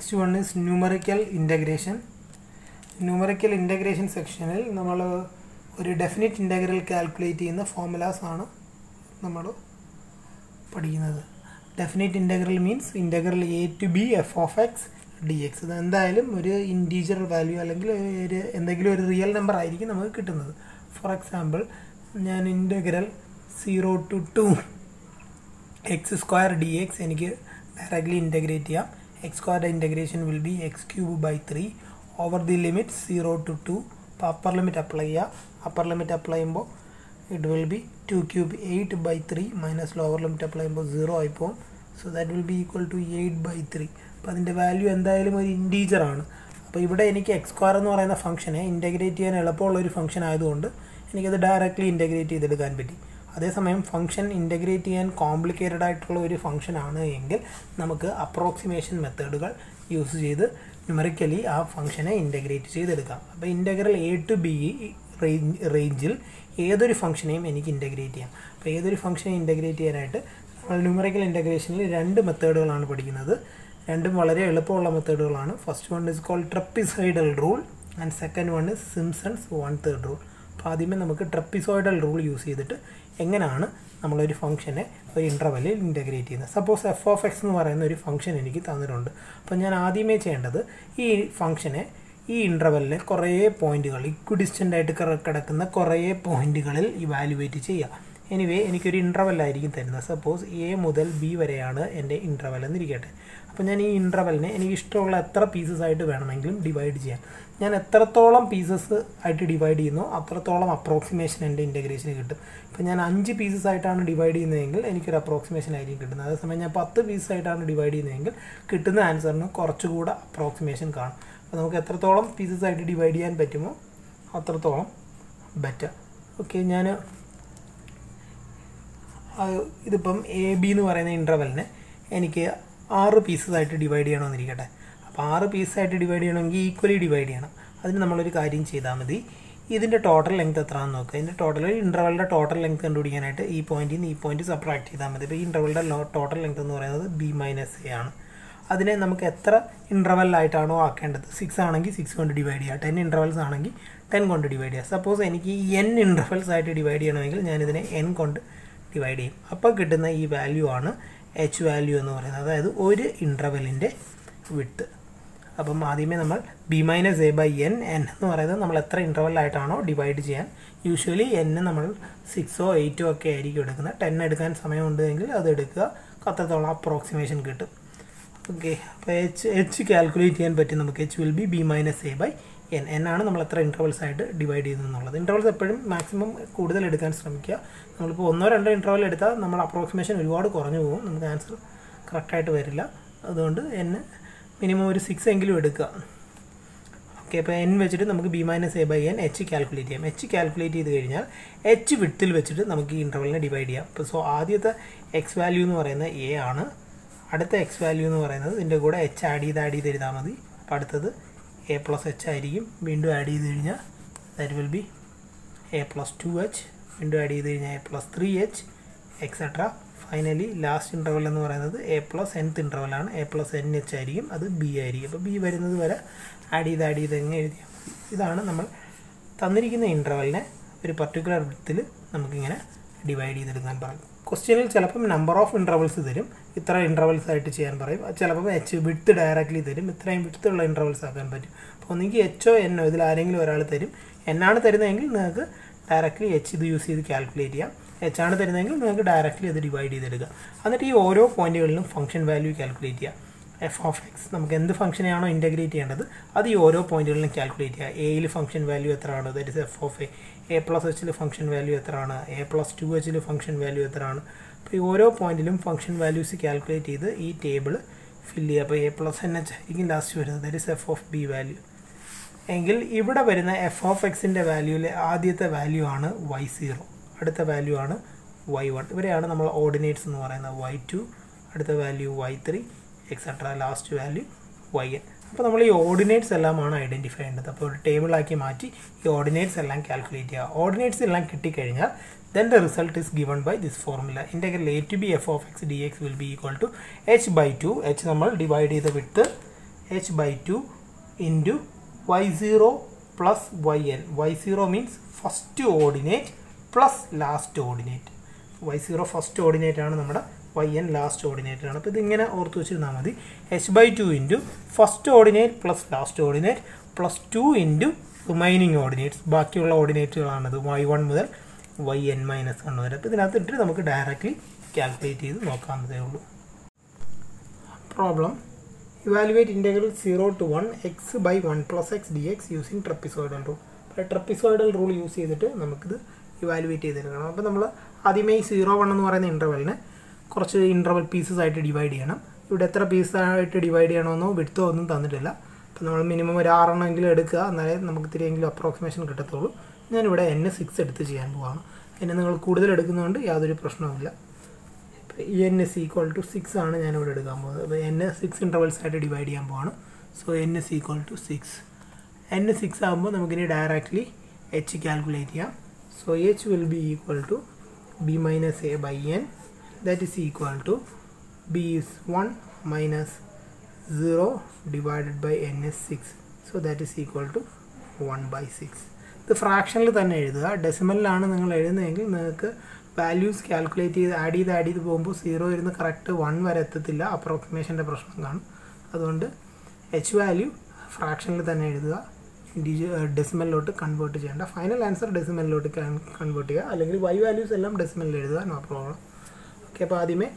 Next one is numerical integration. Numerical integration sectionil നമ്മൾ ഒരു definite integral calculate ചെയ്യുന്ന formulas ആണ് നമ്മൾ പഠിക്കുന്നത്. Definite integral means integral a to b f of x dx. ഇത് എന്തായാലും ഒരു ഇൻറ്റീജർ വാല്യൂ അല്ലെങ്കിൽ ഒരു എന്തെങ്കിലും ഒരു റിയൽ നമ്പർ ആയിരിക്കും നമുക്ക് കിട്ടുന്നത്. ഫോർ എക്സാമ്പിൾ ഞാൻ integral 0 to 2 x square dx എനിക്ക് ഡയറക്റ്റ്ലി ഇൻ്റഗ്രേറ്റ് ചെയ്യാം. x square integration will be x cube by 3 over the limit 0 to 2. upper limit apply upper limit apply it will be 2 cube 8 by 3 minus lower limit apply 0 ആയിപ്പോൾ. So that will be equal to 8 by 3. അപ്പോൾ അതിൻ്റെ value എന്തായാലും ഒരു integer ആണ്. അപ്പോൾ ഇവിടെ എനിക്ക് X square എന്ന് പറയുന്ന ഫംഗ്ഷനെ ഇൻ്റഗ്രേറ്റ് ചെയ്യാൻ എളുപ്പമുള്ള ഒരു ഫംഗ്ഷൻ ആയതുകൊണ്ട് എനിക്കത് ഡയറക്റ്റ്ലി ഇൻ്റഗ്രേറ്റ് ചെയ്തെടുക്കാൻ പറ്റി. അതേസമയം ഫംഗ്ഷൻ ഇൻ്റഗ്രേറ്റ് ചെയ്യാൻ കോംപ്ലിക്കേറ്റഡ് ആയിട്ടുള്ള ഒരു ഫംഗ്ഷൻ ആണ് എങ്കിൽ നമുക്ക് അപ്രോക്സിമേഷൻ മെത്തേഡുകൾ യൂസ് ചെയ്ത് ന്യൂമറിക്കലി ആ ഫംഗ്ഷനെ ഇൻ്റഗ്രേറ്റ് ചെയ്തെടുക്കാം. അപ്പോൾ ഇൻ്റഗ്രൽ a to b റേഞ്ചിൽ ഏതൊരു ഫംഗ്ഷനെയും എനിക്ക് ഇൻ്റഗ്രേറ്റ് ചെയ്യാം. അപ്പോൾ ഏതൊരു ഫംഗ്ഷനെ ഇൻ്റഗ്രേറ്റ് ചെയ്യാനായിട്ട് നമ്മൾ ന്യൂമറിക്കൽ ഇൻ്റഗ്രേഷനിൽ രണ്ട് മെത്തേഡുകളാണ് പഠിക്കുന്നത്. രണ്ടും വളരെ എളുപ്പമുള്ള മെത്തേഡുകളാണ്. First one is called trapezoidal rule and second one is Simpson's 1/3 rule. അപ്പോൾ ആദ്യമേ നമുക്ക് ട്രപ്പിസോയിഡൽ റൂൾ യൂസ് ചെയ്തിട്ട് എങ്ങനെയാണ് നമ്മളൊരു ഫംഗ്ഷനെ ഒരു ഇൻ്റർവെല്ലിൽ ഇൻ്റഗ്രേറ്റ് ചെയ്യുന്നത്. സപ്പോസ് എഫ് ഓഫ് എക്സ് എന്ന് പറയുന്ന ഒരു ഫംഗ്ഷൻ എനിക്ക് തന്നിട്ടുണ്ട്. അപ്പോൾ ഞാൻ ആദ്യമേ ചെയ്യേണ്ടത് ഈ ഫംഗ്ഷനെ ഈ ഇൻ്റർവെല്ലിലെ കുറേ പോയിൻറ്റുകൾ ഇക്വിഡിസ്റ്റൻ്റ് ആയിട്ട് കിടക്കുന്ന കുറേ പോയിൻറ്റുകളിൽ ഇവാലുവേറ്റ് ചെയ്യുക. എനിവേ എനിക്കൊരു ഇൻ്റർവെല്ലായിരിക്കും തരുന്നത്. സപ്പോസ് എ മുതൽ ബി വരെയാണ് എൻ്റെ ഇൻ്റർവെൽ എന്നിരിക്കട്ടെ. അപ്പോൾ ഞാൻ ഈ ഇൻ്റർവെല്ലിനെ എനിക്ക് ഇഷ്ടമുള്ള എത്ര പീസസ് ആയിട്ട് വേണമെങ്കിലും ഡിവൈഡ് ചെയ്യാം. ഞാൻ എത്രത്തോളം പീസസ് ആയിട്ട് ഡിവൈഡ് ചെയ്യുന്നോ അത്രത്തോളം അപ്രോക്സിമേഷൻ എൻ്റെ ഇൻ്റഗ്രേഷന് കിട്ടും. ഇപ്പോൾ ഞാൻ 5 പീസസ് ആയിട്ടാണ് ഡിവൈഡ് ചെയ്യുന്നതെങ്കിൽ എനിക്കൊരു അപ്രോക്സിമേഷൻ ആയിരിക്കും കിട്ടുന്നത്. അതേസമയം ഞാൻ 10 പീസസ് ആയിട്ടാണ് ഡിവൈഡ് ചെയ്യുന്നതെങ്കിൽ കിട്ടുന്ന ആൻസറിന് കുറച്ചുകൂടെ അപ്രോക്സിമേഷൻ കാണും. അപ്പോൾ നമുക്ക് എത്രത്തോളം പീസസ് ആയിട്ട് ഡിവൈഡ് ചെയ്യാൻ പറ്റുമോ അത്രത്തോളം ബെറ്റർ. ഓക്കെ, ഞാൻ ഇതിപ്പം എ ബി എന്ന് പറയുന്ന ഇൻ്റർവെല്ലിനെ എനിക്ക് 6 പീസസ് ആയിട്ട് ഡിവൈഡ് ചെയ്യണമെന്നിരിക്കട്ടെ. അപ്പോൾ 6 പീസായിട്ട് ഡിവൈഡ് ചെയ്യണമെങ്കിൽ ഈക്വലി ഡിവൈഡ് ചെയ്യണം. അതിന് നമ്മളൊരു കാര്യം ചെയ്താൽ മതി. ഇതിൻ്റെ ടോട്ടൽ ലെങ്ത് എത്രയാണെന്ന് നോക്കുക. ഇതിൻ്റെ ടോട്ടൽ ഇൻ്റർവെല്ലിൻ്റെ ടോട്ടൽ ലെങ്ത് കണ്ടുപിടിക്കാനായിട്ട് ഈ പോയിൻറ്റിൽ നിന്ന് ഈ പോയിൻറ്റ് സബ്ട്രാക്ട് ചെയ്താൽ മതി. ഇപ്പോൾ ഈ ഇൻ്റർവെല്ലിൻ്റെ ടോട്ടൽ ലെങ്ത് എന്ന് പറയുന്നത് b - a ആണ്. അതിനെ നമുക്ക് എത്ര ഇൻ്റർവെല്ലായിട്ടാണോ ആക്കേണ്ടത്, 6 ആണെങ്കിൽ 6 കൊണ്ട് ഡിവൈഡ് ചെയ്യുക, 10 ഇൻ്റർവെൽസ് ആണെങ്കിൽ 10 കൊണ്ട് ഡിവൈഡ് ചെയ്യുക. സപ്പോസ് എനിക്ക് n ഇൻ്റർവെൽസ് ആയിട്ട് ഡിവൈഡ് ചെയ്യണമെങ്കിൽ ഞാനിതിനെ n കൊണ്ട് ഡിവൈഡ് ചെയ്യും. അപ്പോൾ കിട്ടുന്ന ഈ വാല്യൂ ആണ് h വാല്യൂ എന്ന് പറയുന്നത്, അതായത് ഒരു ഇൻ്റർവെല്ലിൻ്റെ വിഡ്ത്ത്. അപ്പം ആദ്യമേ നമ്മൾ b - a/n എന്ന് പറയുന്നത് നമ്മൾ എത്ര ഇൻ്റർവെല്ലായിട്ടാണോ ഡിവൈഡ് ചെയ്യാൻ, യൂഷ്വലി n നമ്മൾ 6ഓ 8ഓ ഒക്കെ ആയിരിക്കും എടുക്കുന്നത്. 10 എടുക്കാൻ സമയമുണ്ടെങ്കിൽ അത് എടുക്കുക, അത്രത്തോളം അപ്രോക്സിമേഷൻ കിട്ടും. ഓക്കെ, അപ്പോൾ h കാൽക്കുലേറ്റ് ചെയ്യാൻ പറ്റും നമുക്ക്. h will be b - a/n. n ആണ് നമ്മൾ എത്ര ഇൻ്റർവെൽസ് ആയിട്ട് ഡിവൈഡ് ചെയ്യുന്നുള്ളത്. ഇൻ്റർവെൽസ് എപ്പോഴും മാക്സിമം കൂടുതൽ എടുക്കാൻ ശ്രമിക്കുക. നമ്മളിപ്പോൾ 1-2 ഇൻ്റർവെൽ എടുത്താൽ നമ്മൾ അപ്രോക്സിമേഷൻ ഒരുപാട് കുറഞ്ഞു പോകും, നമുക്ക് ആൻസർ കറക്റ്റായിട്ട് വരില്ല. അതുകൊണ്ട് n മിനിമം ഒരു 6 എങ്കിലും എടുക്കുക. ഓക്കെ, അപ്പോൾ n വെച്ചിട്ട് നമുക്ക് b - a/n h കാൽക്കുലേറ്റ് ചെയ്യാം. h കാൽക്കുലേറ്റ് ചെയ്ത് കഴിഞ്ഞാൽ h വിഡ്ത്തിൽ വെച്ചിട്ട് നമുക്ക് ഈ ഇൻ്റർവെല്ലിനെ ഡിവൈഡ് ചെയ്യാം. അപ്പോൾ സോ ആദ്യത്തെ എക്സ് വാല്യൂ എന്ന് പറയുന്നത് a ആണ്. അടുത്ത എക്സ് വാല്യൂ എന്ന് പറയുന്നത് ഇതിൻ്റെ കൂടെ h ആഡ് ചെയ്ത് എഴുതാൽ മതി. അപ്പോൾ അടുത്തത് a + h ആയിരിക്കും. വീണ്ടും ആഡ് ചെയ്ത് കഴിഞ്ഞാൽ that will B a + 2h. വീണ്ടും ആഡ് ചെയ്ത് കഴിഞ്ഞാൽ a + 3h etcetera. Finally last interval എന്ന് പറയുന്നത് a + nth ഇൻ്റർവെല്ലാണ്. a + nh ആയിരിക്കും, അത് b ആയിരിക്കും. അപ്പോൾ b വരുന്നത് വരെ ആഡ് ചെയ്ത് എങ്ങനെ എഴുതിയാൽ മതി. ഇതാണ് നമ്മൾ തന്നിരിക്കുന്ന ഇൻ്റർവെല്ലിനെ ഒരു പർട്ടിക്കുലർ വിഡ്ത്തിൽ നമുക്കിങ്ങനെ ഡിവൈഡ് ചെയ്തെടുക്കാൻ പറയും. ക്വസ്റ്റ്യനിൽ ചിലപ്പം നമ്പർ ഓഫ് ഇൻ്റർവെൽസ് തരും, ഇത്ര ഇൻ്റർവെൽസ് ആയിട്ട് ചെയ്യാൻ പറയും. ചിലപ്പോൾ h വിഡ്ത്ത് ഡയറക്റ്റ്ലി തരും, ഇത്രയും വിഡ്ത്തുള്ള ഇൻ്റർവെൽസ് ആക്കാൻ പറ്റും. അപ്പോൾ ഒന്നെങ്കിൽ h ഓ n ഓ ഇതിൽ ആരെങ്കിലും ഒരാൾ തരും. n ആണ് തരുന്നതെങ്കിൽ നിങ്ങൾക്ക് ഡയറക്റ്റ്ലി h ഇത് യൂസ് ചെയ്ത് കാൽക്കുലേറ്റ് ചെയ്യാം. h ആണ് തരുന്നതെങ്കിൽ നിങ്ങൾക്ക് ഡയറക്റ്റ്ലി അത് ഡിവൈഡ് ചെയ്തെടുക്കുക. എന്നിട്ട് ഈ ഓരോ പോയിൻറ്റുകളിലും ഫംഗ്ഷൻ വാല്യൂ കാൽക്കുലേറ്റ് ചെയ്യുക. എഫ് ഓഫ് എക്സ് നമുക്ക് എന്ത് ഫംഗ്ഷനെയാണോ ഇൻ്റഗ്രേറ്റ് ചെയ്യേണ്ടത് അത് ഈ ഓരോ പോയിൻറ്റുകളിലും കാൽക്കുലേറ്റ് ചെയ്യുക. എയിൽ ഫംഗ്ഷൻ വാല്യൂ എത്രയാണ്, that is f of a + h function value എത്രയാണ്, a + 2h ഫംഗ്ഷൻ വാല്യൂ എത്രയാണ്. അപ്പോൾ ഈ ഓരോ പോയിൻറ്റിലും ഫംഗ്ഷൻ വാല്യൂസ് കാൽക്കുലേറ്റ് ചെയ്ത് ഈ ടേബിൾ ഫില്ല് ചെയ്യുക. അപ്പോൾ a + nh ആയിരിക്കും ലാസ്റ്റ് വരുന്നത്, that is f of b value. എങ്കിൽ ഇവിടെ വരുന്ന എഫ് ഓഫ് എക്സിൻ്റെ വാല്യൂവിലെ ആദ്യത്തെ വാല്യൂ ആണ് y0, അടുത്ത വാല്യൂ ആണ് y1. ഇവരെയാണ് നമ്മൾ ഓർഡിനേറ്റ്സ് എന്ന് പറയുന്നത്. y2, അടുത്ത value y3 etcetera, last value yn. അപ്പോൾ നമ്മൾ ഈ ഓർഡിനേറ്റ്സ് എല്ലാമാണ് ഐഡൻറ്റിഫൈ ചെയ്യേണ്ടത്. അപ്പോൾ ഒരു ടേബിളാക്കി മാറ്റി ഈ ഓർഡിനേറ്റ്സ് എല്ലാം കാൽക്കുലേറ്റ് ചെയ്യുക. ഓർഡിനേറ്റ്സ് എല്ലാം കിട്ടിക്കഴിഞ്ഞാൽ then the result is given by this formula. Integral a to b f of x dx will be equal to h by 2. h നമ്മൾ ഡിവൈഡ് ചെയ്ത വിട്ട് h by 2 into y0 plus yn. y0 means first ordinate plus last ordinate. y0 first ordinate ആണ് നമ്മുടെ yn last ordinate ആണ്. അപ്പോൾ ഇതിങ്ങനെ ഓർത്ത് വെച്ചിരുന്നാൽ മതി. h by 2 into first ordinate plus last ordinate plus 2 into remaining ordinates. ബാക്കിയുള്ള ഓർഡിനേറ്റുകളാണത് y1 മുതൽ yn മൈനസ് 1 വരെ. അപ്പോൾ ഇതിനകത്ത് ഇട്ടിട്ട് നമുക്ക് ഡയറക്റ്റ്ലി കാൽക്കുലേറ്റ് ചെയ്ത് നോക്കാവുന്നതേ ഉള്ളൂ. Problem evaluate integral 0 to 1 x by 1 plus x dx using trapezoidal rule. അപ്പോൾ ട്രപ്പിസോയിഡൽ റൂൾ യൂസ് ചെയ്തിട്ട് നമുക്കിത് ഇവാലുവേറ്റ് ചെയ്തെടുക്കണം. അപ്പോൾ നമ്മൾ ആദ്യമേ ഈ 0-1 എന്ന് പറയുന്ന ഇൻ്റർവെലിനെ കുറച്ച് ഇൻ്റർവെൽ പീസസ് ആയിട്ട് ഡിവൈഡ് ചെയ്യണം. ഇവിടെ എത്ര പീസായിട്ട് ഡിവൈഡ് ചെയ്യണമെന്നോ വിഡ്ത്തോ ഒന്നും തന്നിട്ടില്ല. അപ്പോൾ നമ്മൾ മിനിമം ഒരു 6 എണ്ണമെങ്കിലും എടുക്കുക, എന്നാലേ നമുക്ക് ഇത്തിരിയെങ്കിലും അപ്രോക്സിമേഷൻ കിട്ടത്തുള്ളൂ. ഞാനിവിടെ n6 എടുത്ത് ചെയ്യാൻ പോവാണ്. എന്നെ നിങ്ങൾ കൂടുതൽ എടുക്കുന്നതുകൊണ്ട് യാതൊരു പ്രശ്നവുമില്ല. n is equal to 6 ആണ് ഞാനിവിടെ എടുക്കാൻ പോകുന്നത്. അപ്പോൾ n 6 ഇൻ്റർവെൽസ് ആയിട്ട് ഡിവൈഡ് ചെയ്യാൻ പോവാണ്. So n is equal to 6. n 6 ആകുമ്പോൾ നമുക്കിനി ഡയറക്റ്റ്ലി h കാൽക്കുലേറ്റ് ചെയ്യാം. So h will be equal to b minus a by n, that is equal to b is 1 minus 0 divided by n is 6. So that is equal to 1 by 6. ഇത് ഫ്രാക്ഷനിൽ തന്നെ എഴുതുക. ഡെസിമലിലാണ് നിങ്ങൾ എഴുതുന്നതെങ്കിൽ നിങ്ങൾക്ക് values calculate ചെയ്ത് add ചെയ്ത് പോകുമ്പോൾ 0 ഇരുന്ന് correct 1 വരെ എത്തത്തില്ല. അപ്രോക്സിമേഷൻ്റെ പ്രശ്നം കാണും. അതുകൊണ്ട് h വാല്യൂ ഫ്രാക്ഷനിൽ തന്നെ എഴുതുക. ഡെസിമലിലോട്ട് കൺവേർട്ട് ചെയ്യേണ്ട. ഫൈനൽ ആൻസർ ഡെസിമലിലോട്ട് കൺവേർട്ട് ചെയ്യുക. അല്ലെങ്കിൽ y വാല്യൂസ് എല്ലാം ഡെസിമലിൽ എഴുതുക. No problem. ഓക്കെ, അപ്പോൾ ആദ്യമേ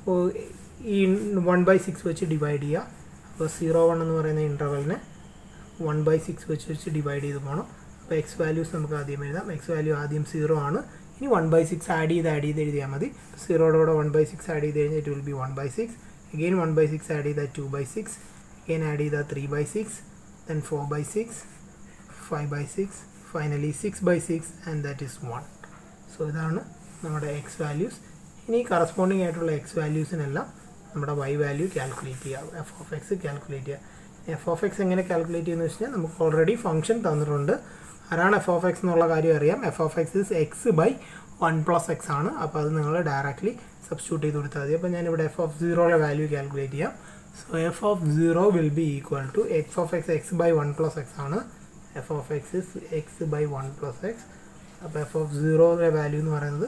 ഈ 1/6 വെച്ച് ഡിവൈഡ് ചെയ്യുക. അപ്പോൾ 0-1 എന്ന് പറയുന്ന ഇൻ്റർവെലിനെ 1/6 വെച്ച് ഡിവൈഡ് ചെയ്ത് പോകണം. അപ്പോൾ എക്സ് വാല്യൂസ് നമുക്ക് ആദ്യം എഴുതാം. എക്സ് വാല്യൂ ആദ്യം 0 ആണ്. ഇനി 1/6 ആഡ് ചെയ്ത് എഴുതിയാൽ മതി. 0യുടെ കൂടെ 1/6 ആഡ് ചെയ്ത് കഴിഞ്ഞാൽ it will be 1/6. Again 1/6 add ചെയ്താൽ 2/6. അഗെയിൻ ആഡ് ചെയ്താൽ 3/6. then 4/6, 5/6, finally 6/6, and that is 1. So ഇതാണ് നമ്മുടെ എക്സ് വാല്യൂസ്. ഇനി കറസ്പോണ്ടിങ് ആയിട്ടുള്ള എക്സ് വാല്യൂസിനെല്ലാം നമ്മുടെ വൈ വാല്യൂ കാൽക്കുലേറ്റ് ചെയ്യുക. എഫ് ഓഫ് എക്സ് കാൽക്കുലേറ്റ് ചെയ്യുക. എഫ് ഓഫ് എക്സ് എങ്ങനെ കാൽക്കുലേറ്റ് ചെയ്യുന്നത് വെച്ച് കഴിഞ്ഞാൽ നമുക്ക് ഓൾറെഡി ഫംഗ്ഷൻ തന്നിട്ടുണ്ട്. ആരാണ് എഫ് ഓഫ് എക്സ് എന്നുള്ള കാര്യം അറിയാം. F of x is x by 1 plus x ആണ്. അപ്പോൾ അത് നിങ്ങൾ ഡയറക്റ്റ്ലി സബ്സ്റ്റിറ്റ്യൂട്ട് ചെയ്ത് കൊടുത്താൽ മതി. അപ്പോൾ ഞാനിവിടെ എഫ് ഓഫ് 0യുടെ വാല്യൂ കാൽക്കുലേറ്റ് ചെയ്യാം. So f of 0 will be equal to f of x x by 1 plus x ആണ്. F of x is x by 1 plus x. അപ്പോൾ എഫ് ഓഫ് 0യുടെ വാല്യൂ എന്ന് പറയുന്നത്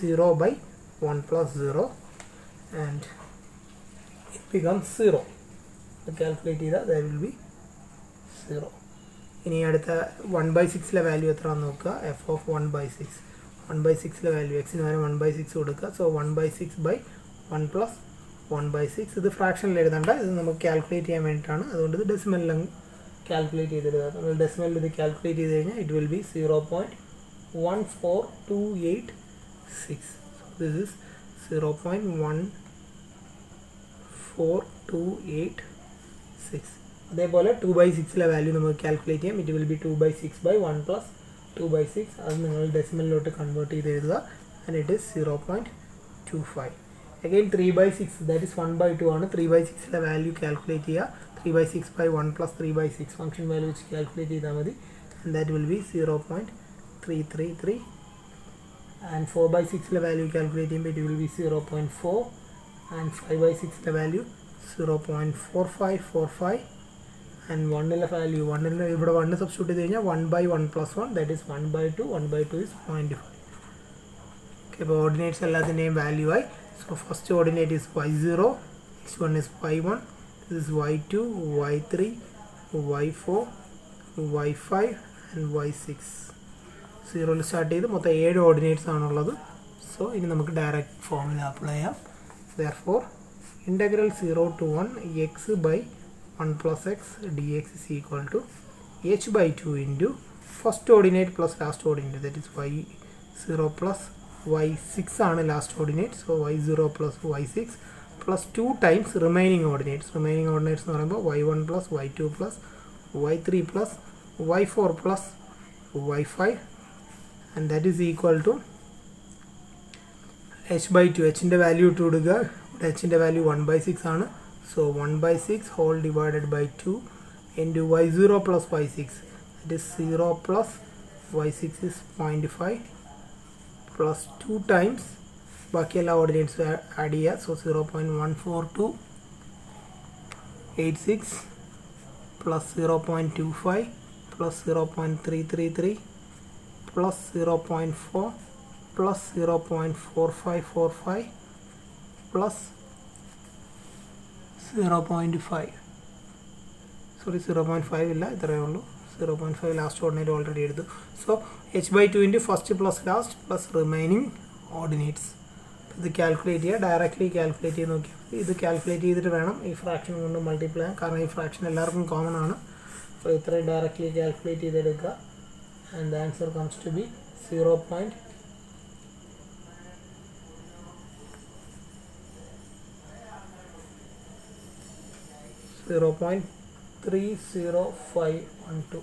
0/1 plus 0 and it becomes 0. Calculate ചെയ്താൽ that will be 0. ഇനി അടുത്ത 1/6ലെ value എത്രയാണെന്ന് നോക്കുക. F of 1/6. 1/6ലെ വാല്യൂ എക്സിന് വരെ 1/6 കൊടുക്കുക. So 1/6/1 plus 1/6. ഇത് ഫ്രാക്ഷനിൽ എഴുതണ്ട, ഇത് നമുക്ക് കാൽക്കുലേറ്റ് ചെയ്യാൻ വേണ്ടിയിട്ടാണ്. അതുകൊണ്ട് ഇത് ഡെസിമലിലും കാൽക്കുലേറ്റ് ചെയ്തെഴുതുക. നമ്മൾ ഡെസിമലിൽ ഇത് കാൽക്കുലേറ്റ് ചെയ്ത് കഴിഞ്ഞാൽ it will be 0.14286. So this is 0.14286. അതേപോലെ 2/6ലെ വാല്യൂ നമുക്ക് കാൽക്കുലേറ്റ് ചെയ്യാം. It will be 2/6/1 plus 2/6. അത് നിങ്ങൾ ഡെസിമലിലോട്ട് കൺവേർട്ട് ചെയ്ത് എഴുതുക. And it is 0.25. Again 3/6, that is 1/2 ആണ്. 3/6ലെ വാല്യൂ കാൽക്കുലേറ്റ് ചെയ്യുക. 3/6/1 plus 3/6 ഫംഗ്ഷൻ വാല്യൂ വെച്ച് കാൽക്കുലേറ്റ് ചെയ്താൽ മതി. And that will be 0.333. And 4/6ലെ വാല്യൂ കാൽക്കുലേറ്റ് ചെയ്യുമ്പോൾ ഇറ്റ് വിൽ ബി 0.4. ആൻഡ് 5/6ലെ വാല്യൂ 0.4545. and 1ലെ വാല്യൂ 1ലെ ഇവിടെ 1 സബ്സ്റ്റിറ്റ്യൂട്ട് ചെയ്ത് കഴിഞ്ഞാൽ 1/1 plus 1, that is 1/2. 1/2 is 0.5. Okay, അപ്പോൾ ഓർഡിനേറ്റ്സ് എല്ലാത്തിൻ്റെയും വാല്യൂ ആയി. So first ordinate is y0, next one is y1, this is y2, y3, y4, y5 and y6. 0ൽ സ്റ്റാർട്ട് ചെയ്ത് മൊത്തം 7 ഓർഡിനേറ്റ്സ് ആണുള്ളത്. സോ ഇനി നമുക്ക് ഡയറക്റ്റ് ഫോർമുല അപ്ലൈ ചെയ്യാം. therefore integral 0 to 1 x by 1 plus x dx is equal to h by 2 into first ordinate plus last ordinate, that is y0 plus y6 ആണ് last ordinate. So y0 plus y6 plus 2 times remaining ordinates. remaining ordinates എന്ന് പറയുമ്പോൾ y1 plus y2 plus y3 plus y4 plus y5, and that is equal to h by 2. hന്റെ value ഇട്ട് കൊടുക്കുക. hന്റെ value 1/6 ആണ്. So 1/6 whole divided by 2 into y0 plus y6, that is 0 plus y6 is 0.5 plus 2 times ബാക്കി എല്ലാ ordinates add ചെയ്യുക. So 0.14286 plus 0.25 plus 0.333 plus 0.4 plus 0.4545 plus 0.5. Sorry, 0.5 illa itreye ullu. 0.5 last ordinate already eduthu. So h by 2 into first plus last plus remaining ordinates. ഇത് calculate ചെയ്യുക, directly calculate ചെയ്ത് നോക്കിയാൽ ഇത് calculate ചെയ്തിട്ട് വേണം ഈ ഫ്രാക്ഷൻ കൊണ്ട് മൾട്ടിപ്ലൈ ചെയ്യാൻ, കാരണം ഈ ഫ്രാക്ഷൻ എല്ലാവർക്കും കോമൺ ആണ്. അപ്പോൾ ഇത്രയും ഡയറക്റ്റ്ലി കാൽക്കുലേറ്റ് ചെയ്തെടുക്കുക. And the answer comes to be 0.30512.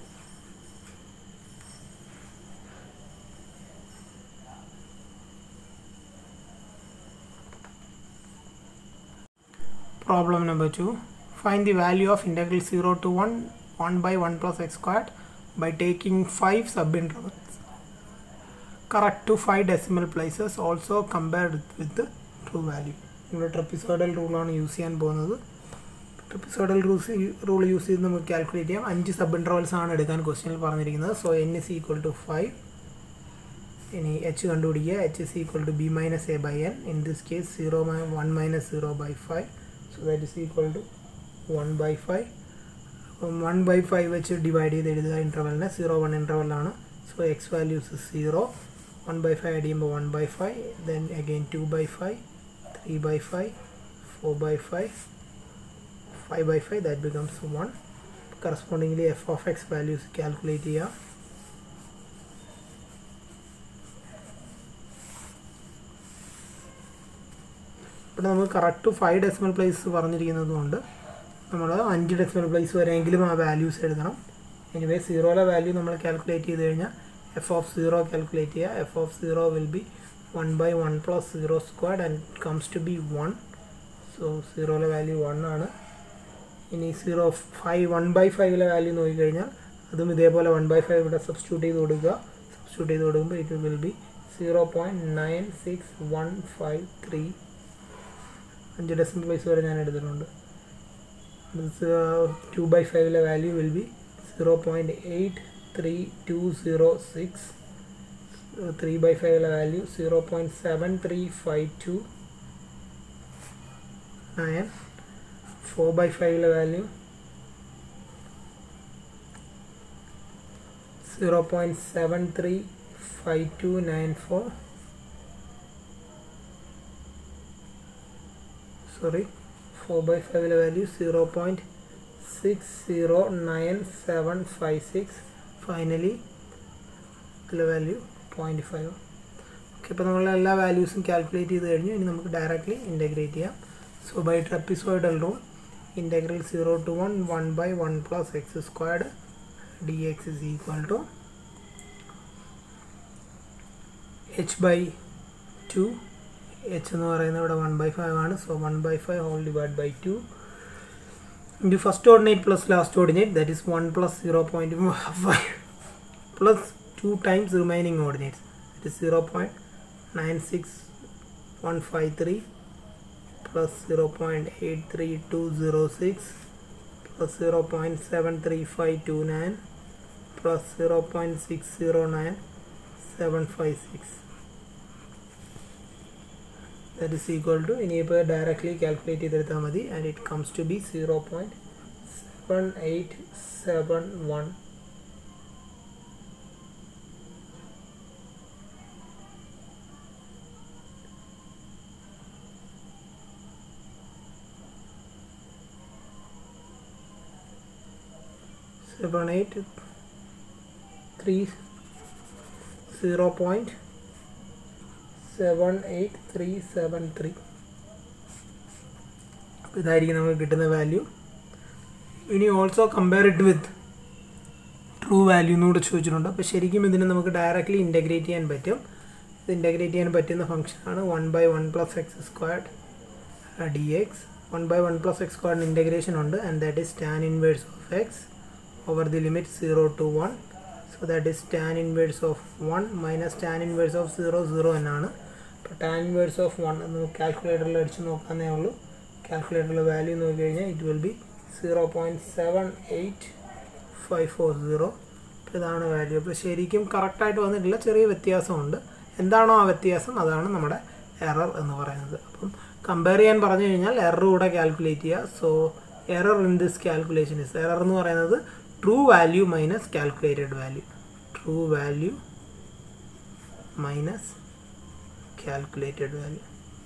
Problem number 2. Find the value of integral 0 to 1 by 1 plus x squared by taking 5 subintervals. Correct to 5 decimal places. Also compared with the true value. ഇവിടെ trapezoidal റൂളാണ് use ചെയ്യാൻ പോകുന്നത്. Trapezoidal rule use ചെയ്ത് നമുക്ക് calculate ചെയ്യാം. 5 sub intervals ആണ് എടുക്കാൻ ക്വസ്റ്റ്യനിൽ പറഞ്ഞിരിക്കുന്നത്. So n is equal to 5. ഇനി h കണ്ടുപിടിക്കുക. h is equal to b minus a by n. In this case 1 minus 0 by 5. So that is equal to 1 by 5. 1 by 5 വെച്ച് ഡിവൈഡ് ചെയ്ത് എഴുതുക ഇൻ്റർവെലിനെ. 0 1 ഇൻ്റർവെലാണ്. So x values 0. 1 by 5 add ചെയ്യുമ്പോൾ 1 by 5. Then again 2 by 5, 3 by 5, 4 by 5, 5 by 5. That becomes 1. Correspondingly f of x values calculate ചെയ്യുക. ഇവിടെ നമുക്ക് correct 5 decimal place പറഞ്ഞിരിക്കുന്നത് കൊണ്ട് നമ്മൾ 5 ഡെസിമൽ പ്ലേസ് വരെയെങ്കിലും ആ വാല്യൂസ് എഴുതണം. എനിവേ 0ലെ വാല്യൂ നമ്മൾ കാൽക്കുലേറ്റ് ചെയ്ത് കഴിഞ്ഞാൽ എഫ് ഓഫ് 0 കാൽക്കുലേറ്റ് ചെയ്യുക. F of 0 will be 1 by 1 plus 0 squared and comes to be 1. So 0ലെ വാല്യൂ 1 ആണ്. ഇനി 1 by 5ലെ വാല്യൂ നോക്കിക്കഴിഞ്ഞാൽ അതും ഇതേപോലെ 1 by 5 ഇവിടെ സബ്സ്റ്റിറ്റ്യൂട്ട് ചെയ്ത് കൊടുക്കുക. സബ്സ്റ്റിറ്റ്യൂട്ട് ചെയ്ത് കൊടുക്കുമ്പോൾ it will be 0.96153. 5 decimal place വരെ ഞാൻ എടുത്തിട്ടുണ്ട്. 2 by 5ലെ വാല്യൂ വിൽ ബി 0.83206. 3 by 5ലെ വാല്യൂ 0.7352. 4 by 5ലെ വാല്യൂ 0.735294. Sorry, 4 by 5ലെ വാല്യൂ 0.609756. ഫൈനലി ഇതിലെ വാല്യൂ 0.5. ഓക്കെ, ഇപ്പോൾ നമ്മൾ എല്ലാ വാല്യൂസും കാൽക്കുലേറ്റ് ചെയ്ത് കഴിഞ്ഞു. ഇനി നമുക്ക് ഡയറക്റ്റ്ലി ഇൻ്റഗ്രേറ്റ് ചെയ്യാം. So by trapezoidal rule integral 0 to 1 by 1 plus x squared dx is equal to h by 2. h എന്ന് പറയുന്നത് ഇവിടെ 1 by 5 ആണ്. So 1 by 5 whole divided by 2 into first ordinate plus last ordinate, that is 1 plus 0.5 plus 2 times remaining ordinates, that is 0.96153 plus 0.83206 plus 0.73529 plus 0.609756. That is equal to, ഇനിയിപ്പോൾ directly calculate ചെയ്തെടുത്താൽ മതി. And it comes to be 0.7871. ഇതായിരിക്കും നമുക്ക് കിട്ടുന്ന value. ഇനി also compare it with true value എന്നൂടെ ചോദിച്ചിട്ടുണ്ട്. അപ്പോൾ ശരിക്കും ഇതിനെ നമുക്ക് ഡയറക്റ്റ്ലി ഇൻ്റഗ്രേറ്റ് ചെയ്യാൻ പറ്റും. ഇത് ഇൻ്റഗ്രേറ്റ് ചെയ്യാൻ പറ്റുന്ന ഫംഗ്ഷനാണ് 1 by 1 plus x squared dx. 1 by 1 plus x squared integration ഉണ്ട്. And that is tan inverse of x over the limit 0 to 1. So that is tan inverse of 1 minus tan inverse of 0 0 എന്നാണ്. അപ്പോൾ tan inverse of 1 നമുക്ക് കാൽക്കുലേറ്ററിൽ അടിച്ച് നോക്കാന്നേ ഉള്ളൂ. കാൽക്കുലേറ്ററിലെ value നോക്കി കഴിഞ്ഞാൽ it will B 0.78540. ഇതാണ് value. അപ്പോൾ ശരിക്കും കറക്റ്റായിട്ട് വന്നിട്ടില്ല, ചെറിയ വ്യത്യാസമുണ്ട്. എന്താണോ ആ വ്യത്യാസം അതാണ് നമ്മുടെ എറർ എന്ന് പറയുന്നത്. അപ്പം കമ്പയർ ചെയ്യാൻ പറഞ്ഞു കഴിഞ്ഞാൽ എറർ കൂടെ കാൽക്കുലേറ്റ് ചെയ്യുക. So error in this calculation is, error എന്ന് പറയുന്നത് true value minus calculated value. True value minus calculated value.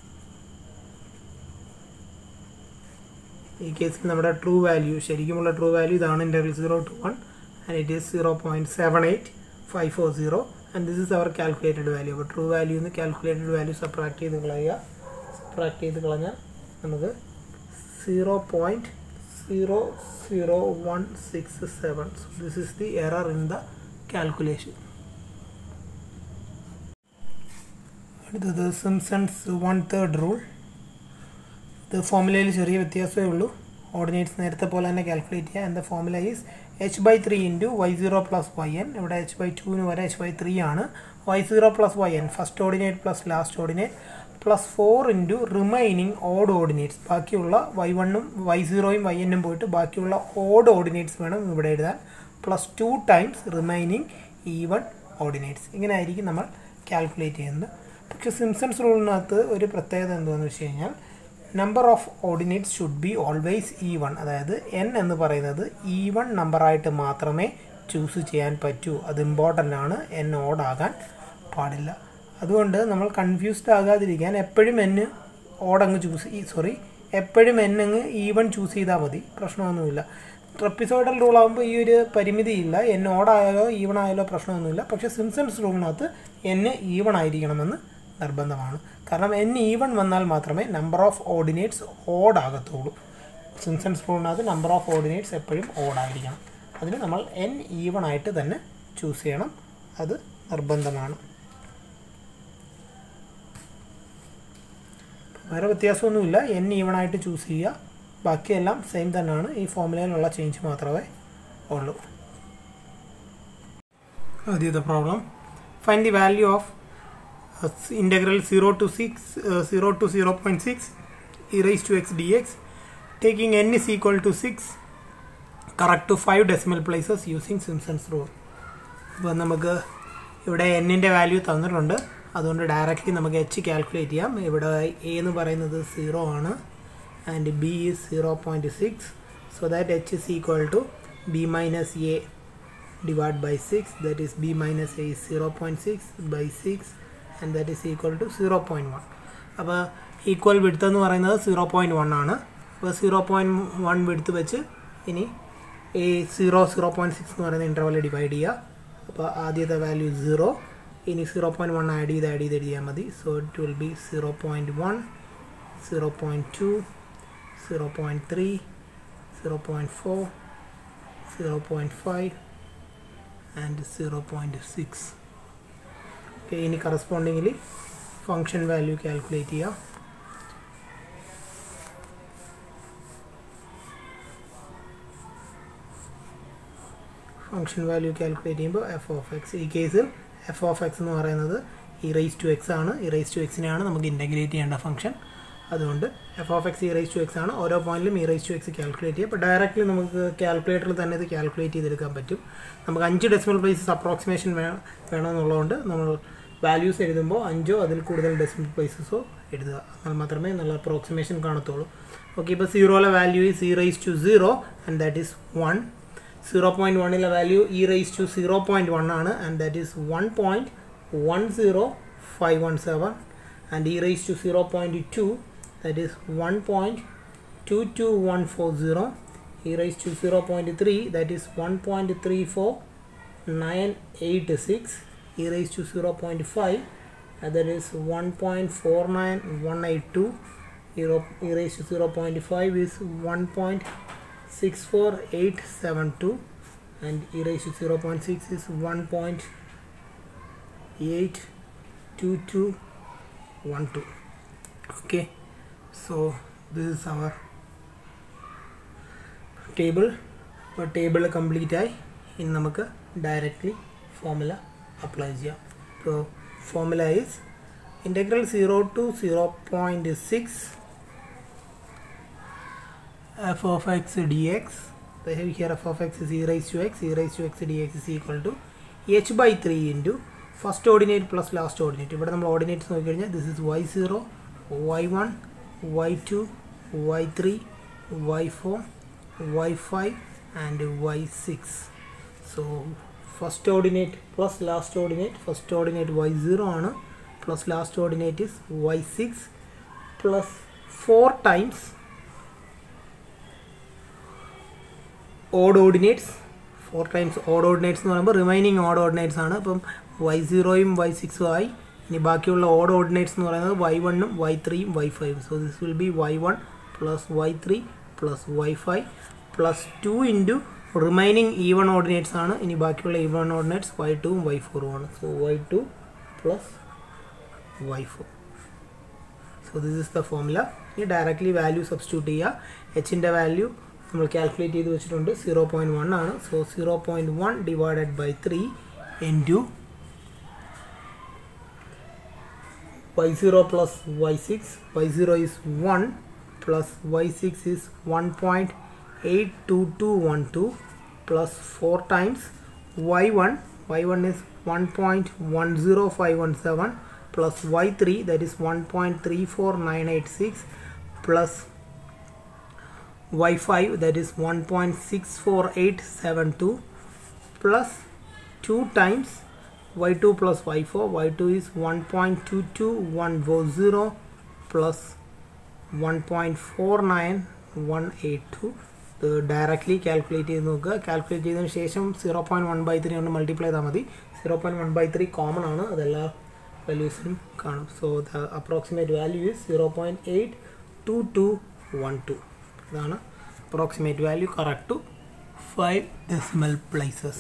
ഈ കേസിൽ നമ്മുടെ ട്രൂ വാല്യൂ, ശരിക്കുമുള്ള ട്രൂ വാല്യൂ ഇതാണ്, interval 0 to 1 and it is 0.78540 and this is our calculated value. അപ്പോൾ true value നിന്ന് calculated value subtract ചെയ്ത് കളയുക. സബ്ട്രാക്ട് ചെയ്ത് കളഞ്ഞാൽ നമുക്ക് 0.00167. So this is the error in the calculation. അടുത്തത് സിംപ്സൺസ് 1/3 റൂൾ. ഇത് ഫോർമുലയിൽ ചെറിയ വ്യത്യാസമേ ഉള്ളൂ. ഓർഡിനേറ്റ്സ് നേരത്തെ പോലെ തന്നെ കാൽക്കുലേറ്റ് ചെയ്യുക. And the formula is h/3 into y0 plus yn. ഇവിടെ h/2 വരെ h/3 ആണ്. y0 plus yn first ordinate plus last ordinate plus 4 into remaining odd ordinates. ബാക്കിയുള്ള y1ഉം y0യും yn പോയിട്ട് ബാക്കിയുള്ള ഓഡ് ഓർഡിനേറ്റ്സ് വേണം ഇവിടെ എഴുതാൻ. Plus 2 times remaining even ordinates. ഇങ്ങനെ ആയിരിക്കും നമ്മൾ കാൽക്കുലേറ്റ് ചെയ്യുന്നത്. പക്ഷേ സിംപ്സൺസ് റൂളിനകത്ത് ഒരു പ്രത്യേകത എന്താണെന്ന് വെച്ച് കഴിഞ്ഞാൽ number of ordinates should be always even. അതായത് n എന്ന് പറയുന്നത് ഈവൺ നമ്പറായിട്ട് മാത്രമേ ചൂസ് ചെയ്യാൻ പറ്റൂ. അത് ഇമ്പോർട്ടൻ്റ് ആണ്. n ഓഡ് ആകാൻ പാടില്ല. അതുകൊണ്ട് നമ്മൾ കൺഫ്യൂസ്ഡ് ആകാതിരിക്കാൻ എപ്പോഴും എപ്പോഴും n അങ്ങ് ഈവൺ ചൂസ് ചെയ്താൽ മതി, പ്രശ്നമൊന്നുമില്ല. ട്രപ്പിസോയിഡൽ റൂൾ ആകുമ്പോൾ ഈ ഒരു പരിമിതിയില്ല, n ഓഡായാലോ ഈവൺ ആയാലോ പ്രശ്നമൊന്നുമില്ല. പക്ഷേ സിംപ്സൺസ് റൂളിനകത്ത് n ഈവൺ ആയിരിക്കണമെന്ന് നിർബന്ധമാണ്. കാരണം n ഈവൺ വന്നാൽ മാത്രമേ നമ്പർ ഓഫ് ഓർഡിനേറ്റ്സ് ഓഡ് ആകത്തുള്ളൂ. സിംപ്സൺസ് റൂളിനകത്ത് നമ്പർ ഓഫ് ഓർഡിനേറ്റ്സ് എപ്പോഴും ഓഡ് ആയിരിക്കണം. അതിന് നമ്മൾ n ഈവൺ ആയിട്ട് തന്നെ ചൂസ് ചെയ്യണം, അത് നിർബന്ധമാണ്. വേറെ വ്യത്യാസമൊന്നുമില്ല, n ഈവൺ ആയിട്ട് ചൂസ് ചെയ്യുക. ബാക്കിയെല്ലാം സെയിം തന്നെയാണ്. ഈ ഫോർമുലയിലുള്ള ചേഞ്ച് മാത്രമേ ഉള്ളൂ. ആദ്യത്തെ problem, find the value of integral 0 to 0.6 e raised to x dx taking n is equal to 6 correct to 5 decimal places using Simpson's rule. അപ്പോൾ നമുക്ക് ഇവിടെ n-ൻ്റെ വാല്യൂ തന്നിട്ടുണ്ട്, അതുകൊണ്ട് ഡയറക്റ്റ്ലി നമുക്ക് h കാൽക്കുലേറ്റ് ചെയ്യാം. ഇവിടെ a എന്ന് പറയുന്നത് 0 ആണ് and b is 0.6, so that h is equal to b minus a divided by 6, that is b minus a is 0.6 by 6 and that is equal to 0.1. അപ്പോൾ equal width എന്ന് പറയുന്നത് 0.1 ആണ്. അപ്പോൾ 0.1 വിഡ്ത്ത് വെച്ച് ഇനി ഈ 0.6 എന്ന് പറയുന്ന ഇൻ്റർവൽ ഡിവൈഡ് ചെയ്യുക. അപ്പോൾ ആദ്യത്തെ വാല്യൂ 0, ഇനി 0.1 ആഡ് ചെയ്ത് എഴുതിയാൽ മതി. So it will be 0.1, 0.2, 0.3, 0.4, 0.5 and 0.6. ഇനി കറസ്പോണ്ടിങ്ങിലി ഫങ്ഷൻ വാല്യൂ കാൽക്കുലേറ്റ് ചെയ്യുക. ഫങ്ഷൻ വാല്യൂ കാൽക്കുലേറ്റ് ചെയ്യുമ്പോൾ എഫ് ഓഫ് എക്സ്, ഈ കേസിൽ എഫ് ഓഫ് എക്സ് എന്ന് പറയുന്നത് ഇ റൈസ് ടു എക്സ് ആണ്. ഇ റൈസ് ടു എക്സിനെയാണ് നമുക്ക് ഇൻ്റഗ്രേറ്റ് ചെയ്യേണ്ട ഫംഗ്ഷൻ. അതുകൊണ്ട് f of x e raise to x ആണ്. ഓരോ പോയിന്റിലും e raise to x calculate ചെയ്യുക. അപ്പോൾ ഡയറക്റ്റ്ലി നമുക്ക് കാൽക്കുലേറ്ററിൽ തന്നെ ഇത് കാൽക്കുലേറ്റ് ചെയ്തെടുക്കാൻ പറ്റും. നമുക്ക് 5 ഡെസിമൽ പ്ലേസസ് അപ്രോക്സിമേഷൻ വേണമെന്നുള്ളതുകൊണ്ട് നമ്മൾ വാല്യൂസ് എഴുതുമ്പോൾ 5 അതിൽ കൂടുതൽ ഡെസിമൽ പ്ലേസസോ എഴുതുക, എന്നാൽ മാത്രമേ നല്ല അപ്രോക്സിമേഷൻ കാണത്തുള്ളൂ. ഓക്കെ, ഇപ്പോൾ 0ലെ വാല്യൂ is e raise to 0 and that is 1. 0.1ലെ വാല്യൂ ഇ റൈസ് ടു 0.1 ആണ് and that is 1.10517 and e raise to 0.2 that is 1.22140, e raised to 0.3 that is 1.34986, e raised to 0.5 that is 1.49182, e raised to 0.5 is 1.64872 and e raised to 0.6 is 1.82212. okay, so this is our table. അപ്പോൾ table complete ആയി. ഇനി നമുക്ക് directly formula apply ചെയ്യാം. അപ്പോൾ formula is integral 0 to 0.6 f of x dx. Here f of x is e raised to x. E raised to x dx is equal to h by 3 into first ordinate plus last ordinate. Here we ordinates. This is y0, y1, y2, y3, y4, y5 and y6. So first ordinate plus last ordinate. First ordinate y0 plus last ordinate is y6 plus 4 times odd ordinates. 4 times odd ordinates remaining odd ordinates y0 y6 ആയി. ഇനി ബാക്കിയുള്ള odd ordinates എന്ന് പറയുന്നത് y1 y3 y5. So this will be y1 plus y3 plus y5 plus 2 into remaining even ordinates ആണ്. ഇനി ബാക്കിയുള്ള even ordinates y2 y4 ആണ്. So y2 plus y4. So this is the formula. ഇനി directly value substitute ചെയ്യുക. h ന്റെ value നമ്മൾ calculate ചെയ്തു വെച്ചിട്ടുണ്ട് 0.1 ആണ്. So 0.1 divided by 3 into y0 plus y6. y0 is 1 plus y6 is 1.82212 plus 4 times y1. y1 is 1.10517 plus y3, that is 1.34986 plus y5, that is 1.64872 plus 2 times y2 plus y4. y2 is 1.22140 plus 1.49182. directly calculate ചെയ്ത് നോക്കുക. Calculate ചെയ്തതിന് ശേഷം 0.1/3 കൊണ്ട് multiply ചെയ്താൽ മതി. 0.1/3 common ആണ്, അതെല്ലാ വാല്യൂസിനും കാണും. So the approximate value is 0.82212. ഇതാണ് approximate value correct to 5 decimal places.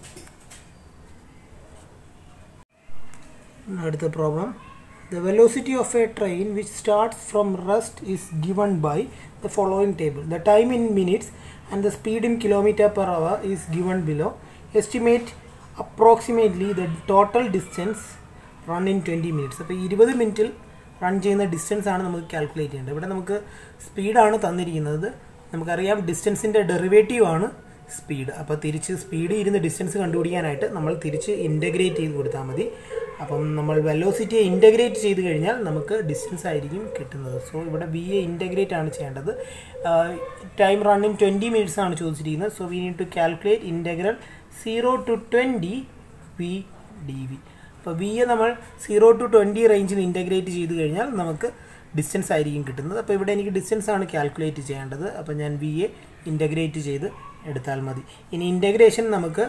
അടുത്ത പ്രോബ്ലം. The velocity of a train which starts from rest is given by the following table. The time in minutes and the speed in kilometer per hour is given below. Estimate approximately the total distance run in 20 minutes. അപ്പോൾ 20 മിനിറ്റിൽ run ചെയ്യുന്ന distance ആണ് നമുക്ക് calculate ചെയ്യേണ്ടത്. ഇവിടെ നമുക്ക് സ്പീഡാണ് തന്നിരിക്കുന്നത്. നമുക്കറിയാം ഡിസ്റ്റൻസിൻ്റെ ഡെറിവേറ്റീവ് ആണ് സ്പീഡ്. അപ്പോൾ തിരിച്ച് സ്പീഡ് ഇരുന്ന് ഡിസ്റ്റൻസ് കണ്ടുപിടിക്കാനായിട്ട് നമ്മൾ തിരിച്ച് ഇൻ്റഗ്രേറ്റ് ചെയ്ത് കൊടുത്താൽ മതി. അപ്പം നമ്മൾ വെലോസിറ്റിയെ ഇൻ്റഗ്രേറ്റ് ചെയ്ത് കഴിഞ്ഞാൽ നമുക്ക് ഡിസ്റ്റൻസ് ആയിരിക്കും കിട്ടുന്നത്. സോ ഇവിടെ വി എ ഇൻ്റഗ്രേറ്റ് ആണ് ചെയ്യേണ്ടത്. ടൈം റണ്ണിങ് 20 മിനിറ്റ്സ് ആണ് ചോദിച്ചിരിക്കുന്നത്. So we need to calculate integral 0 to 20 v d v. അപ്പോൾ വി എ നമ്മൾ 0 to 20 റേഞ്ചിൽ ഇൻ്റഗ്രേറ്റ് ചെയ്ത് കഴിഞ്ഞാൽ നമുക്ക് ഡിസ്റ്റൻസ് ആയിരിക്കും കിട്ടുന്നത്. അപ്പോൾ ഇവിടെ എനിക്ക് ഡിസ്റ്റൻസ് ആണ് കാൽക്കുലേറ്റ് ചെയ്യേണ്ടത്. അപ്പോൾ ഞാൻ വി എ ഇൻ്റഗ്രേറ്റ് ചെയ്ത് എടുത്താൽ മതി. ഇനി ഇൻ്റഗ്രേഷൻ നമുക്ക്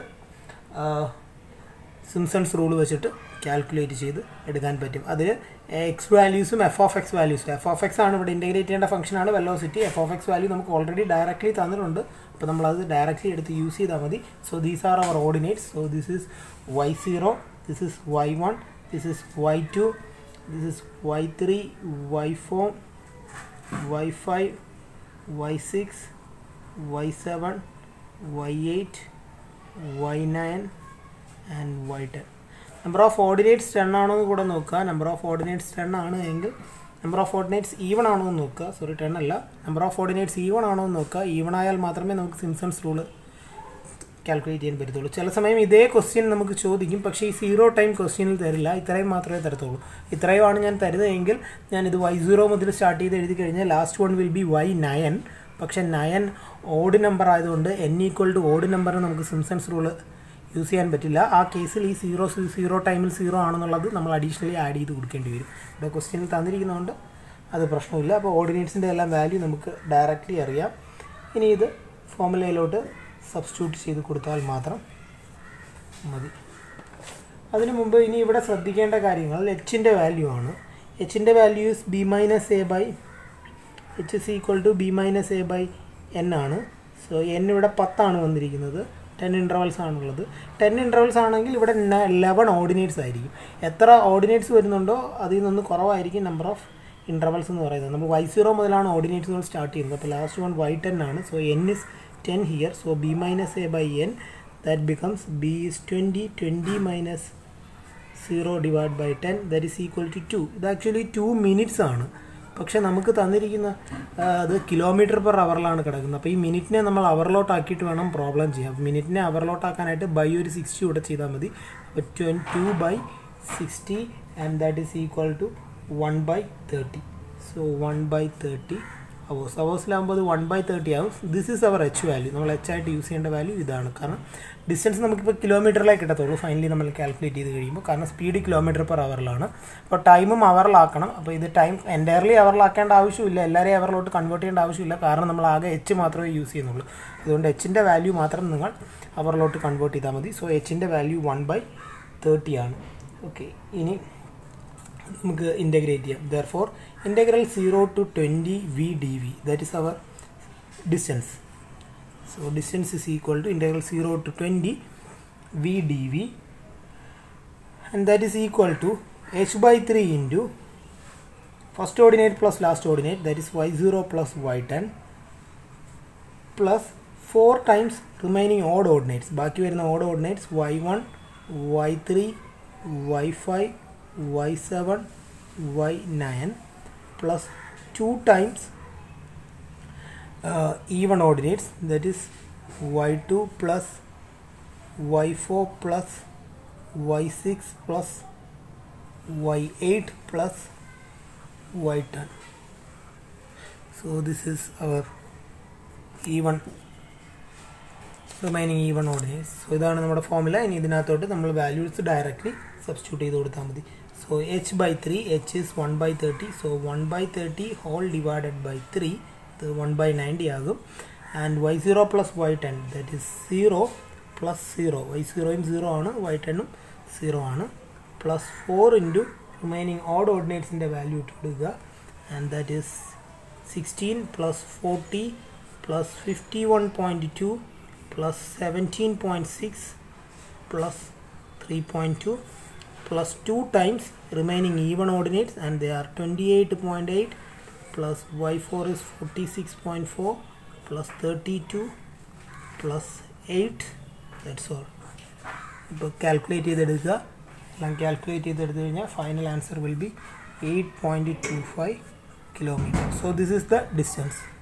സിംപ്സൺസ് റൂൾ വെച്ചിട്ട് കാൽക്കുലേറ്റ് ചെയ്ത് എടുക്കാൻ പറ്റും. അതിൽ എക്സ് വാല്യൂസും എഫ് ഓഫ് എക്സ് വാല്യൂസും. എഫ് ഓഫ് എക്സ് ആണ് ഇവിടെ ഇൻ്റഗ്രേറ്റ് ചെയ്യേണ്ട ഫംഗ്ഷനാണ് velocity. F of x value നമുക്ക് ഓൾറെഡി ഡയറക്റ്റ്ലി തന്നിട്ടുണ്ട്. അപ്പോൾ നമ്മളത് ഡയറക്റ്റ്ലി എടുത്ത് യൂസ് ചെയ്താൽ മതി. So these are our ordinates. So this is y0, this is y1, this is y2, this is y3, y4, y5, y6, y7, y8, y9 and y10. Number of ordinates 10 ആണോ എന്ന് കൂടെ നോക്കുക. Number of ordinates 10 ആണ് എങ്കിൽ number of ordinates even ആണോ എന്ന് നോക്കുക. Sorry 10 അല്ല, നമ്പർ ഓഫ് ഓർഡിനേറ്റ്സ് ഈവൺ ആണോ എന്ന് നോക്കുക. ഈവൺ ആയാൽ മാത്രമേ നമുക്ക് സിംപ്സൺസ് റൂള് കാൽക്കുലേറ്റ് ചെയ്യാൻ പറ്റത്തുള്ളൂ. ചില സമയം ഇതേ ക്വസ്റ്റ്യൻ നമുക്ക് ചോദിക്കും, പക്ഷേ ഈ 0 ടൈം ക്വസ്റ്റ്യനിൽ തരില്ല. ഇത്രയും മാത്രമേ തരത്തുള്ളൂ. ഇത്രയുമാണ് ഞാൻ തരുന്നതെങ്കിൽ ഞാനിത് y0 മുതൽ സ്റ്റാർട്ട് ചെയ്ത് എഴുതി കഴിഞ്ഞാൽ last one will be y9. പക്ഷേ 9 ഓഡ് നമ്പർ ആയതുകൊണ്ട് n ഈക്വൽ ടു ഓഡ് നമ്പറിന് നമുക്ക് സിംപ്സൺസ് റൂള് യൂസ് ചെയ്യാൻ പറ്റില്ല. ആ കേസിൽ ഈ 0 ടൈമിൽ 0 ആണെന്നുള്ളത് നമ്മൾ അഡീഷണലി ആഡ് ചെയ്ത് കൊടുക്കേണ്ടി വരും. ഇവിടെ ക്വസ്റ്റ്യനിൽ തന്നിരിക്കുന്നതുകൊണ്ട് അത് പ്രശ്നമില്ല. അപ്പോൾ ഓർഡിനേറ്റ്സിൻ്റെ എല്ലാം വാല്യൂ നമുക്ക് ഡയറക്റ്റ്ലി അറിയാം. ഇനി ഇത് ഫോർമുലയിലോട്ട് സബ്സ്റ്റിറ്റ്യൂട്ട് ചെയ്ത് കൊടുത്താൽ മാത്രം മതി. അതിനു മുമ്പ് ഇനി ഇവിടെ ശ്രദ്ധിക്കേണ്ട കാര്യങ്ങൾ എച്ചിൻ്റെ വാല്യൂ ആണ്. എച്ചിൻ്റെ value is b minus a by h is equal to b minus a by n ആണ്. സോ n ഇവിടെ 10 ആണ് വന്നിരിക്കുന്നത്. 10 ഇൻ്റർവൽസ് ആണുള്ളത്. 10 ഇൻ്റർവൽസ് ആണെങ്കിൽ ഇവിടെ 11 ഓർഡിനേറ്റ്സ് ആയിരിക്കും. എത്ര ഓർഡിനേറ്റ്സ് വരുന്നുണ്ടോ അതിൽ നിന്ന് കുറവായിരിക്കും നമ്പർ ഓഫ് ഇൻ്റർവൽസ് എന്ന് പറയുന്നത്. നമ്മൾ y0 മുതലാണ് ഓർഡിനേറ്റ്സുകൾ സ്റ്റാർട്ട് ചെയ്യുന്നത്. അപ്പോൾ ലാസ്റ്റ് വൺ y10 ആണ്. So n is 10 here. So b minus a by n, that becomes b is 20. 20 minus 0 divided by 10, that is equal to 2. ഇത് ആക്ച്വലി 2 മിനിറ്റ്സ് ആണ്. പക്ഷേ നമുക്ക് തന്നിരിക്കുന്ന അത് കിലോമീറ്റർ പെർ അവറിലാണ് കിടക്കുന്നത്. അപ്പോൾ ഈ മിനിറ്റിനെ നമ്മൾ അവറിലോട്ടാക്കിയിട്ട് വേണം പ്രോബ്ലം ചെയ്യാം. മിനിറ്റിനെ അവറിലോട്ടാക്കാനായിട്ട് ബൈ ഒരു 60 ഇവിടെ ചെയ്താൽ മതി. അപ്പോൾ 22/60 and that is equal to 1/30. So 1/30 hours. ഹവേഴ്സിലാകുമ്പോൾ അത് 1/30 ആവും. This is our h value. നമ്മൾ എച്ച് ആയിട്ട് യൂസ് ചെയ്യേണ്ട വാല്യൂ ഇതാണ്. കാരണം ഡിസ്റ്റൻസ് നമുക്കിപ്പോൾ കിലോമീറ്ററിലേക്ക് കിട്ടത്തുള്ളൂ ഫൈനലി നമ്മൾ കാൽക്കുലേറ്റ് ചെയ്ത് കഴിയുമ്പോൾ. കാരണം സ്പീഡ് കിലോമീറ്റർ പെർ അവറിലാണ്. അപ്പോൾ ടൈമും അവറിലാക്കണം. അപ്പോൾ ഇത് ടൈം എൻറ്റയർലി അവറിലാക്കേണ്ട ആവശ്യമില്ല, എല്ലാവരെയും അവറിലോട്ട് കൺവേർട്ട് ചെയ്യേണ്ട ആവശ്യമില്ല. കാരണം നമ്മൾ ആകെ എച്ച് മാത്രമേ യൂസ് ചെയ്യുന്നുള്ളൂ. അതുകൊണ്ട് എച്ചിൻ്റെ വാല്യൂ മാത്രം നിങ്ങൾ അവറിലോട്ട് കൺവേർട്ട് ചെയ്താൽ മതി. സോ എച്ചിൻ്റെ വാല്യൂ 1/30 ആണ്. ഓക്കെ, ഇനി നമുക്ക് ഇൻ്റഗ്രേറ്റ് ചെയ്യാം. therefore integral 0 to 20 v dv, that is our distance. So distance is equal to integral 0 to 20 v dv, and that is equal to h/3 into first ordinate plus last ordinate, that is y0 plus y10 plus 4 times remaining odd ordinates. ബാക്കി വരുന്ന odd ordinates y1 y3 y5 y7 y9 plus 2 times even ordinates, that is y2 plus y4 plus y6 plus y8 plus y10. So this is our even remaining even ordinates. So ഇതാണ് നമ്മുടെ formula. ഇനി ഇതിനകത്തോട്ട് നമ്മൾ values directly substitute ചെയ്ത് കൊടുത്താൽ മതി. So h/3, h is 1/30. So 1/30 whole divided by 3, the 1/90 ആകും. And y0 plus y10, that is 0 plus 0. y0 0 ആണ്, y10 0 ആണ്. Plus 4 into remaining odd ordinates in the value ഇട്ട് കൊടുക്കുക. And that is 16 plus 40 plus 51.2 plus 17.6 plus 3.2 plus 2 times remaining even ordinates, and they are 28.8 plus y4 is 46.4 plus 32 plus 8. That's all. ഇപ്പോൾ calculate ചെയ്തെടുക്കുക. എല്ലാം calculate ചെയ്തെടുത്തു കഴിഞ്ഞാൽ final answer will be 8.25 kilometers. So this is the distance.